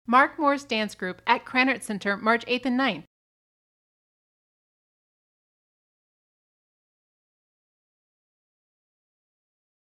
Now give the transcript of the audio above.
Mark Moore's dance group at Krannert Center, March 8th and 9th.